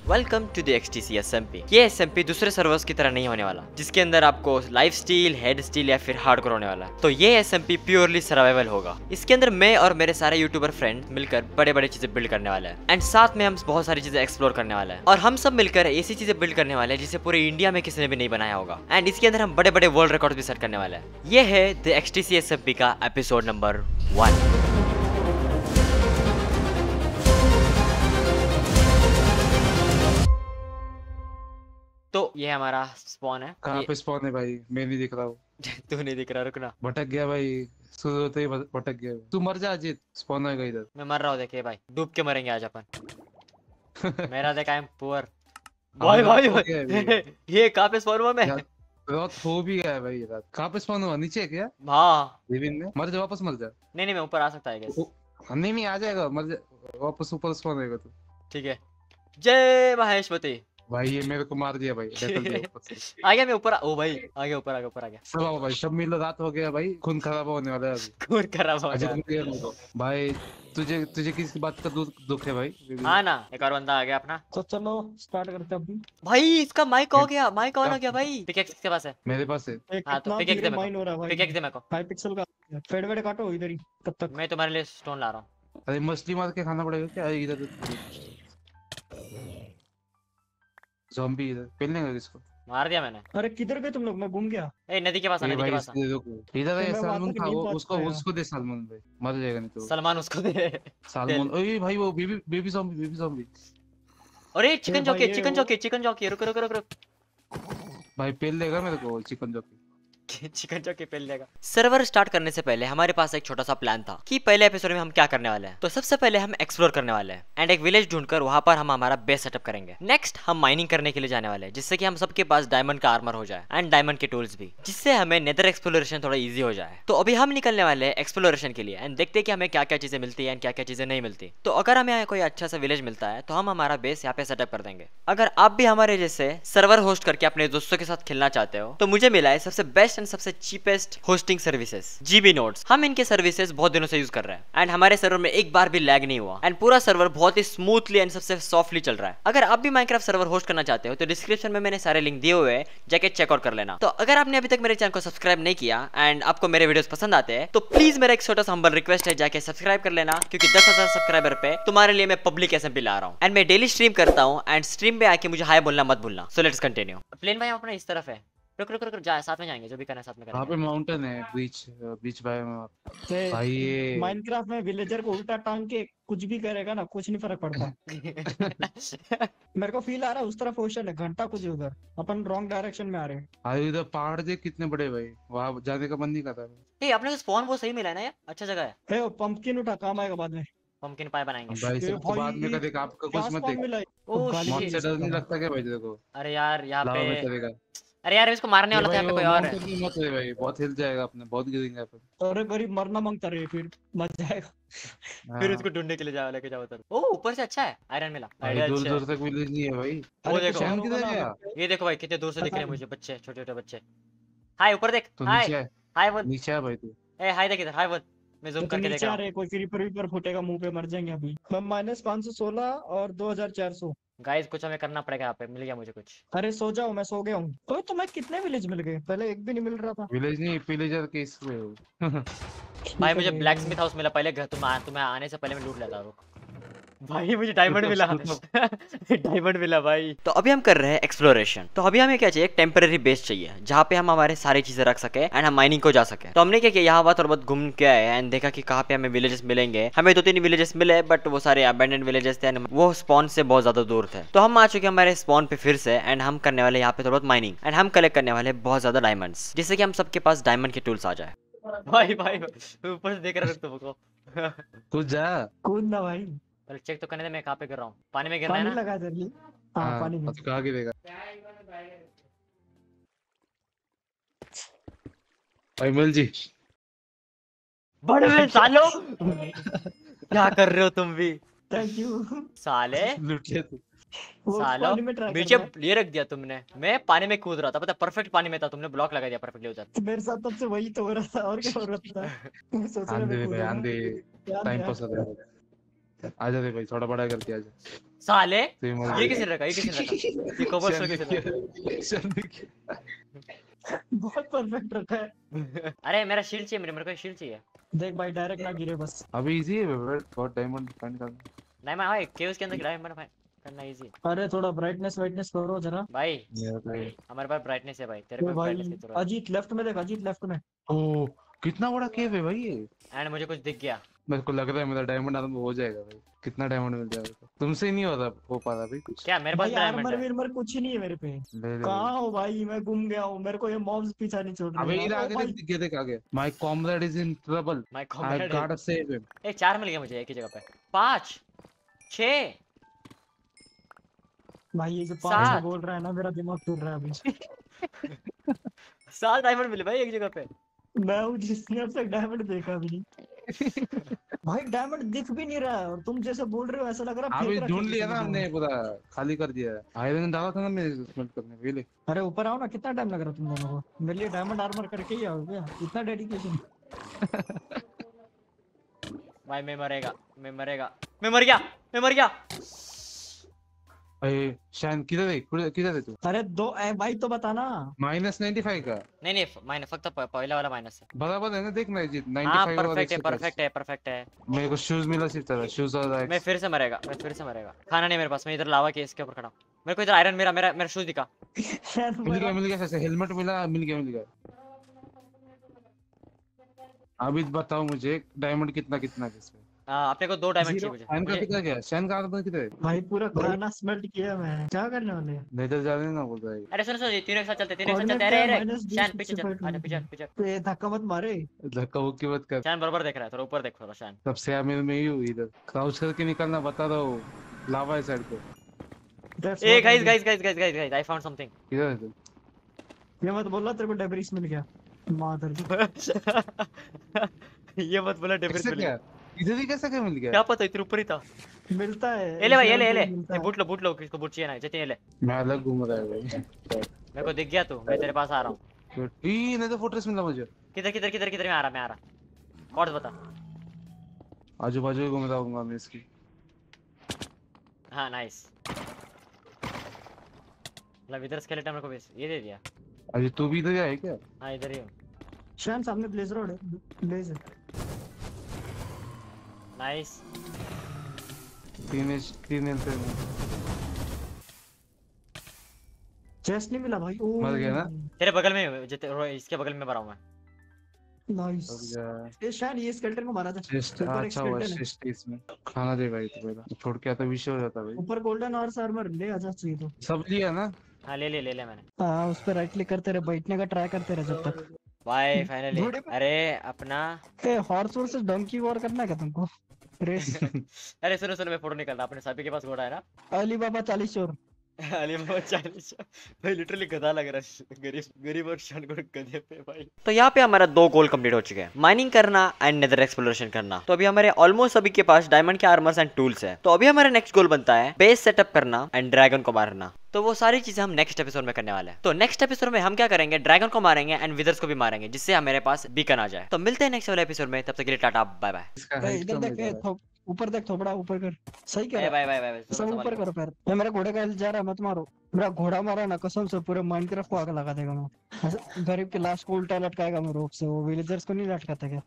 Welcome to the XTC SMP। ये SMP दूसरे servers की तरह नहीं होने वाला, जिसके अंदर आपको लाइफ स्टील, हेड स्टील या फिर हार्डकोर होने वाला। तो ये SMP प्योरली सर्वाइवल होगा। इसके अंदर मैं और मेरे सारे यूट्यूबर फ्रेंड मिलकर बड़े बड़े चीजें बिल्ड करने वाले हैं एंड साथ में हम बहुत सारी चीजें एक्सप्लोर करने वाले हैं और हम सब मिलकर ऐसी चीजें बिल्ड करने वाले हैं जिसे पूरे इंडिया में किसी ने भी नहीं बनाया होगा। एंड इसके अंदर हम बड़े बड़े वर्ल्ड रिकॉर्ड भी सेट करने वाले हैं। ये है द XTC SMP का एपिसोड नंबर 1। तो ये हमारा स्पॉन है। कहाँ पे स्पॉन है भाई? मैं नहीं दिख रहा हूँ। तू नहीं दिख रहा, रुकना। भटक गया भाई, शुरू होते ही भटक गया। तू मर जा अजीत, स्पॉन होएगा इधर। मैं मर रहा हूँ, देखिए भाई, डूब के मरेंगे आज अपन। मेरा देख, आई एम पुअर। भाई भाई भाई ये कहाँ पे स्पॉन हुआ मैं? रात हो भी गया है भाई। रात कहाँ पे स्पॉन हुआ? नीचे है क्या? हाँ, लिविंग में। मर जा, वापस मर जा। नहीं मैं ऊपर आ सकता है। नहीं नहीं, आ जाएगा, मर जा वापस, ऊपर स्पॉन होएगा तू। ठीक है, जय महेशपति। भाई ये मेरे को मार दिया भाई, निकल दिया ऊपर से। आ गया मैं ऊपर। ओ भाई आ गया, ऊपर आ गया, ऊपर आ गया। सब आओ भाई, सब मिलो, रात हो गया भाई, खून खराब होने वाला है अभी। खून खराब हो अजीत गया मेरे को भाई, तुझे तुझे किस बात का दुख है भाई? हाँ ना, एक और बंदा आ गया अपना। तो चलो स्टार्ट करते हैं अभी। भाई इसका माइक हो गया, माइक ऑन हो गया भाई। पिकेक्स किसके पास है? मेरे पास है। हाँ तो पिकेक्स दे मेरे को, पिकेक्स दे मेरे को। 5 पिक्सल का फेड वेड काटो इधर ही तब तक। मैं तुम्हारे लिए स्टोन ला रहा हूँ। अरे मछली मार के खाना पड़ेगा क्या इधर? ज़ॉम्बी इधर पेलने का किसको? मार दिया मैंने। अरे किधर गए तुम लोग? मैं घूम गया। ए नदी के पास, नदी के पास। इधर है मैं सलमान वापस था, नहीं वो पहुंच उसको पाया। उसको दे सलमान भाई, मर जाएगा नहीं तो। सलमान उसको दे। सलमान, ओए भाई वो बेबी बेबी ज़ॉम्बी। अरे चिकन भाई जॉकी, ये चिकन वो- जॉकी, चिकन जॉकी, रुक रुक रुक रुक। भाई पेल देगा मेरे को चिकन जॉकी। चिकन जॉकी पेल लेगा। सर्वर स्टार्ट करने से पहले हमारे पास एक छोटा सा प्लान था कि पहले एपिसोड में हम क्या करने वाले हैं। तो सबसे पहले हम एक्सप्लोर करने वाले हैं एंड एक विलेज ढूंढकर वहां पर हम हमारा बेस सेटअप करेंगे। नेक्स्ट हम माइनिंग करने के लिए जाने वाले हैं, जिससे कि हम सबके पास डायमंड का आर्मर हो जाए एंड डायमंड के टूल्स भी, जिससे हमें नेदर एक्सप्लोरेशन थोड़ा इजी हो जाए। तो अभी हम निकलने वाले हैं एक्सप्लोरेशन के लिए एंड देखते हैं कि हमें क्या क्या चीजें मिलती है एंड क्या क्या चीजें नहीं मिलती। तो अगर हमें कोई अच्छा सा विलेज मिलता है तो हम हमारा बेस यहाँ पे सेटअप कर देंगे। अगर आप भी हमारे जैसे सर्वर होस्ट करके अपने दोस्तों के साथ खेलना चाहते हो तो मुझे मिला है सबसे बेस्ट एंड सबसे cheapest hosting services, GB nodes. हम इनके सर्विसेज बहुत दिनों से यूज कर रहे हैं एंड हमारे सर्वर में एक बार भी लैग नहीं हुआ एंड पूरा सर्वर बहुत ही स्मूथली एंड सबसे सॉफ्टली चल रहा है। अगर आप भी माइनक्राफ्ट सर्वर होस्ट करना चाहते हो तो डिस्क्रिप्शन में मैंने सारे लिंक दिए हुए हैं, जाके चेकआउट कर लेना। तो अगर आपने अभी तक मेरे चैनल को सब्सक्राइब नहीं किया एंड आपको मेरे वीडियोस पसंद आते हैं तो प्लीज मेरा एक छोटा सा हम्बल रिक्वेस्ट है, जाके सब्सक्राइब कर लेना, क्योंकि 10,000 सब्सक्राइबर पे तुम्हारे लिए मैं पब्लिक SMP ला रहा हूँ एंड मैं डेली स्ट्रीम करता हूँ एंड स्ट्रीम पे आके मुझे हाय बोलना मत भूलना। So let's continue. प्लेन भाई अपना इस तरफ है। रुक रुक रुक रुक, जा, साथ में जाएंगे, जो भी करना है साथ में वहाँ करेंगे। पे माउंटेन है, बीच भाई में। भाई ये माइनक्राफ्ट में विलेजर को उल्टा टांग के कुछ भी करेगा ना, कुछ नहीं फर्क पड़ता। मेरे को फील आ रहा है उस तरफ ओशन है, घंटा कुछ है उधर, अपन रॉन्ग डायरेक्शन में आ रहे हैं। भाई इधर पहाड़ देख कितने बड़े भाई, वहाँ जाने का मन नहीं करता है। ए अपने को स्पॉन बहुत सही मिला है ना यार, अच्छा जगह है। हे पंपकिन उठा, काम आएगा बाद में। पंपकिन पाई बनाएंगे। भाई ये सब तो बाद में भाई करेगा, आपका क्या कुछ मत spawn देख। मिला है? ओह गाली मौत नहीं से दे डर नहीं सकता। लगता क्या भाई तेरे को? अरे यार यहाँ लावा में पे, चलेगा। अरे यार इसको मारने ये वाला था, भाई यहाँ पे वो कोई और है। माउंटेन में मत है भाई, बहुत हिल जाएगा अपने, बहुत गिरेंगे अपन। अरे गरीब मरना मांगता रहे, फिर मच जाएगा। फिर हाँ उसको ढूंढने के लिए जाओ, लेके जाओ उधर। ओ ऊपर से अच्छा है, आयरन मिला, भाई, आइडिया दूर अच्छा है। दूर तक विलेज नहीं है भाई। वो अरे देखो, कुछ और शहर होगा किधर ना गया? अभी। ये देखो भाई कितने दूर से दिख रहे हैं पता मुझे बच्चे, छोटे छोटे बच्चे। हाय ऊपर देख, तो हाय नीचे है, हाय वन। नीचे है भाई तू। ए हाय देख इधर, हाय वन। मैं जूम तो करके देख नीचे रहा आ हूँ। रहे, कोई क्रीपर वीपर फूटेगा मुंह पे, मर जाएंगे अभी। मैं -516 और 2400। गाइस कुछ हमें करना पड़ेगा, यहाँ पे मिल गया मुझे कुछ। अरे सो जाओ, मैं सो गया हूँ। तो तुम्हें कितने विलेज मिल गए? पहले एक भी नहीं मिल रहा था। विलेज नहीं, विलेजर के इसमें हो। भाई मुझे ब्लैक स्मिथ हाउस मिला पहले, घर तुम्हें आने से पहले मैं लूट लेता। रुक भाई, मुझे डायमंड मिला। डायमंड मिला भाई। तो अभी हम कर रहे हैं एक्सप्लोरेशन। तो अभी हमें क्या चाहिए? एक टेम्पररी बेस चाहिए जहाँ पे हम हमारे सारी चीजें रख सके एंड हम माइनिंग को जा सके। तो हमने क्या किया, यहाँ बात और बहुत घूम के आए एंड देखा कि कहाँ पे हमें विलेजेस मिलेंगे। हमें 2-3 विलेजेस मिले बट वो सारे अबैंडन विलेजेस थे एंड वो स्पॉन से बहुत ज्यादा दूर थे। तो हम आ चुके हमारे स्पॉन पे फिर से एंड हम करने वाले यहाँ पे थोड़ा बहुत माइनिंग एंड हम कलेक्ट करने वाले बहुत ज्यादा डायमंड्स, जिससे कि हम सबके पास डायमंड के टूल्स आ जाए। भाई भाई ऊपर से देख रहा हूँ तुमको। तू जा। कूदना भाई, पहले चेक तो करने दे मैं कहाँ पे गिर रहा हूँ। पानी में गिरना है पानी ना? लगा जल्दी। हाँ पानी में। अब कहाँ गिरेगा अमल जी? बड़े में सालो। क्या कर रहे हो तुम भी? Thank you. साले लूट ले तू। सालो, पानी में ट्राई नीचे करना ये रख दिया तुमने। मैं पानी में कूद रहा था, पता परफेक्ट पानी में था, तुमने ब्लॉक लगा दिया परफेक्टली उधर। है। मेरे साथ तब से वही तो हो रहा था, और क्या हो रहा था? मैं सोच रहा आंधे मैं भाई, कूदूंगा। आंधे याद टाइम है। पास हो रहा है। आजा दे भाई, थोड़ा बड़ा करके आजा। साले तो ये मर ये गया। किसने रखा, ये किसने रखा, ये कवर स्टोर किसने रखा? Action देखिए। बहुत परफेक्ट रखा है। अरे मेरा शील्ड चाहिए, मेरे को शील्ड चाहिए। देख भाई डायरेक्ट ना गिरे बस। अभी इजी है बहुत डायमंड फाइंड करना। नहीं मैं भाई केव्स के अंदर डायमंड फाइंड करना इजी। अरे थोड़ा ब्राइटनेस वाइटनेस करो जरा। भाई मेरा तो ये- हमारे पास ब्राइटनेस है भाई, तेरे ओ को भाई ब्राइटनेस की जरूरत अजीत लेफ्ट में देख, अजीत लेफ्ट में। ओह कितना बड़ा केव है भाई ये। है। एंड मुझे कुछ दिख गया। मेरे को लग रहा है मेरा डायमंड आराम हो जाएगा भाई। कितना डायमंड मिल जाएगा तुमसे ही नहीं हो पा रहा भाई कुछ। क्या मेरे पास भाई डायमंड आर्मर है? वीरमर कुछ ही नहीं है मेरे पे। ले ले कहाँ हो भाई, मैं गुम गया हूँ, मेरे को ये मॉब्स पीछा नहीं छोड़ अबे रहे इधर यार। ओ आगे भाई देख, देख आगे। My comrade is in trouble, my I comrade got to save him. एक 4 मिल गया मुझे एक ही जगह पे। 5 6 भाई ये जो 5 सात। बोल रहा है ना, मेरा दिमाग टूट रहा है अभी। 7 डायमंड मिले भाई एक जगह पे। मैं हूँ जिसने अब तक डायमंड देखा भी नहीं। भाई डायमंड दिख भी नहीं रहा है, और तुम जैसे बोल रहे हो ऐसा लग रहा है अभी फेंक रखे ढूंढ किसी लिया ने ना हमने, diamond। पूरा खाली कर दिया है। आयरन डाला था ना मैं स्मेल्ट करने के लिए। अरे ऊपर आओ ना, कितना टाइम लग रहा है तुम दोनों को? मेरे लिए डायमंड आर्मर करके ही आओ क्या? इतना डेडिकेशन। भाई मैं मरेगा, मैं मरेगा, मैं मर गया, मैं मर गया। अरे शान किधर है तू? अरे दो भाई तो बताना। -95 का नहीं नहीं माइनस फक्त पहला वाला माइनस है। बराबर है ना, देखना जी हाँ 95 और परफेक्ट है 110। परफेक्ट है परफेक्ट है। मेरे को शूज मिला सिर्फ था, शूज और मैं एक्स। फिर से मरेगा, मैं फिर से मरेगा। खाना नहीं मेरे पास, मैं इधर लावा के इसके ऊपर खड़ा हूँ। मेरे को इधर आयरन, मेरा मेरा मेरा शूज दिखा। मिल गया कैसे? हेलमेट मिला, मिल गया। अभी बताओ मुझे डायमंड कितना कितना है इसमें? अपने को 2 डायमंड चाहिए Zero। मुझे शैन का मुझे कितना गया? शैन का आर्मर कितना है? भाई पूरा खाना स्मेल्ट किया मैं, क्या करने वाले हैं? नेदर जाने ना बोल रहा है। अरे सुनो सुनो ये तीनों एक साथ चलते, तीनों एक साथ कोऑर्डिनेट चलते। क्या अरे है? अरे -20 शान पीछे चल, fight आजा होगी। पीछे पीछे। तो ये धक्का मत मारे। धक्का मुक्की मत कर। शान बराबर देख रहा है, थोड़ा ऊपर देख थोड़ा शान। तब से मैं ही हूँ इधर, क्राउच करके निकलना बता रहा हूँ। लावा है साइड पे। That's a what guys I guys guys guys guys guys I found something. किधर है तू? did। ये मत बोलना तेरे को डेब्रिस मिल गया। मादर ये मत बोला डेब्रिस कैसे मिल क्या? गया। इधर ही कैसे क्या मिल गया? क्या पता इतने ऊपर ही था। मिलता है। ये ले भाई, ये इस ले ये level ले पे मिलता ये है। बूट लो किसको बूट चाहिए ना जतिन, ये ले। मैं अलग घूम रहा है भाई। मेरे को दिख गया तू, मैं तेरे पास आ रहा हूँ। ई नहीं तो फोर्ट्रेस मिला मुझे। किधर किधर किधर किधर मैं आ रहा, मैं आ रहा। कॉर्ड्स बता। आजू बाजू ही घूम रहा हूँ मैं इसकी। हाँ नाइस। मतलब इधर स्केलेटन मेरे को बेस ये दे दिया। अरे तू भी इधर है क्या? हाँ इधर ही हूँ। शान सामने ब्लेज रोड है, ब्लेज है। नाइस। तीन हेल्थ है। चेस्ट नहीं मिला भाई। ओ मर गया ना? तेरे बगल में इसके बगल में मरा हूँ मैं। नाइस। ये शान ये स्केलेटन को मारा था। चेस्ट ऊपर एक अच्छा हुआ, skeleton है। चेस्ट इसमें खाना दे भाई। तो पहला छोड़ के आता विषय हो जाता भाई। ऊपर गोल्डन और आर्मर ले आजा चाहिए तो। सब लिया ना? हाँ ले ले मैंने। हाँ उस पर राइट क्लिक करते रहे, बैठने का ट्राई करते रहे जब तक। Bye finally. घोड़े पे- अरे अपना a horse versus donkey war करना है क्या तुमको? रेस। अरे सुनो सुनो मैं फोटो निकाल रहा, अपने सभी के पास घोड़ा है ना। अली बाबा 40 चोर। अली मोहम्मद 40 भाई लिटरली गधा लग रहा है, गरीब गरीब और शान को गधे पे भाई। तो यहाँ पे हमारा 2 गोल कंप्लीट हो चुके हैं, माइनिंग करना एंड नेदर एक्सप्लोरेशन करना। तो अभी हमारे ऑलमोस्ट सभी के पास डायमंड के आर्मर्स एंड टूल्स है। तो अभी हमारा नेक्स्ट गोल बनता है बेस सेटअप करना एंड ड्रैगन को मारना। तो वो सारी चीजें हम नेक्स्ट एपिसोड में करने वाले हैं। तो नेक्स्ट एपिसोड में हम क्या करेंगे, ड्रैगन को मारेंगे एंड विदर्स को भी मारेंगे, जिससे हमारे पास बीकन आ जाए। तो मिलते हैं नेक्स्ट वाले एपिसोड में, तब तक के लिए टाटा बाय बाय। इसका ए, हाइट इधर कम है देख, ज़रा। ऊपर देख, थोड़ा ऊपर कर। सही कह रहा बाय बाय बाय है। सब ऊपर करो पैर। ये मेरा घोड़े का हिल जा रहा है, मत मारो। मेरा घोड़ा मारा ना कसम से पूरे माइनक्राफ्ट को आग लगा देगा मैं। ऐसे गरीब के लाश को उल्टा लटकाएगा मैं रोप से। वो विलेजर्स को नहीं लटकाता क्या?